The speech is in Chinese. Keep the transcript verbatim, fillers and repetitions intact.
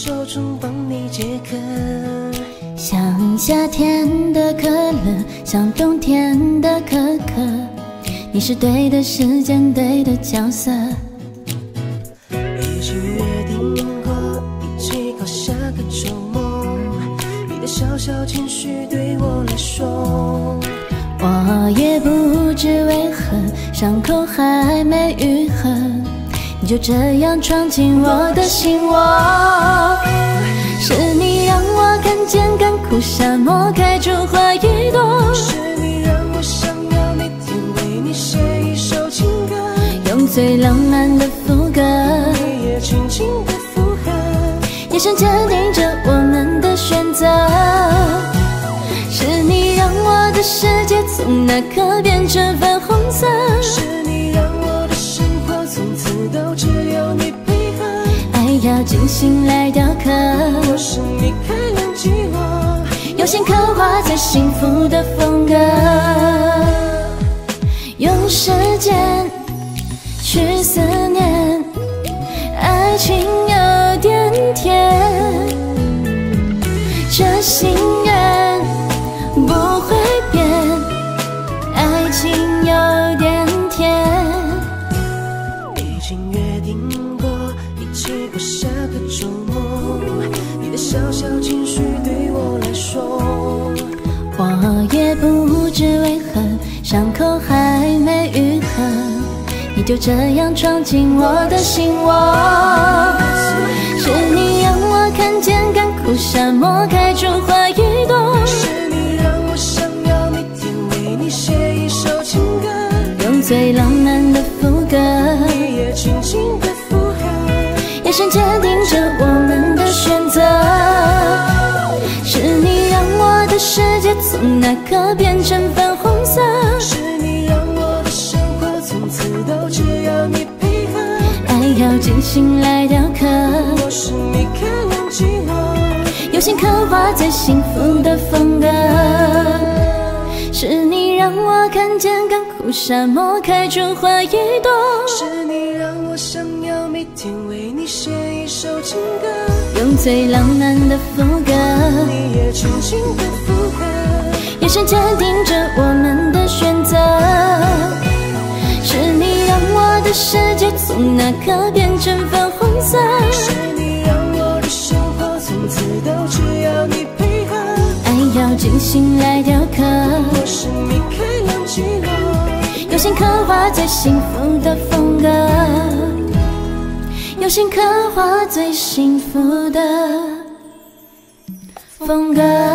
手中帮你解渴。 像夏天的可乐，像冬天的可可，你是对的时间，对的角色。 已经约定过一起过下个周末，你的小小情绪对我来说， 我也不知为何伤口还没愈合，你就这样闯进我的心窝。是你让我看见干枯沙漠开出花一朵， 是你让我想要每天为你写一首情歌， 用最浪漫的副歌， 你也轻轻的附和， 眼神坚定着我们的选择。是你让我的世界从那刻变成粉红色， 是你让我的生活从此都只有你配合， 爱要精心来雕刻， 我是你开朗寂寞， 用心刻画最幸福的风格，用时间去思念，爱情有点甜，这心愿不会变，爱情有点甜。 已经约定过一起过下个周末，你的小小情绪对我来说， 我也不知为何伤口还没愈合，你就这样闯进我的心窝。是你让我看见干枯沙漠开出花一朵， 是你让我想要每天为你写一首情歌， 用最浪漫的副歌， 你也轻轻的附和， 眼神坚定着我们的选择。是你让我的世界从那刻变成粉红色， 是你让我的生活从此都只有你配合， 爱要精心来雕刻， 我是你开朗寂寞， 用心刻画最幸福的风格。是你让我看见干枯沙漠开出花一朵， 是你让我想要每天为你写一首情歌， 用最浪漫的副歌， 你也轻轻的附和， 眼神坚定着我们的选择。是你让我的世界从那刻变成粉红色， 是你让我的生活从此都只有你配合， 爱要精心来雕刻， 我是你开朗寂寞， 用心刻画最幸福的风格，用心刻画最幸福的风格。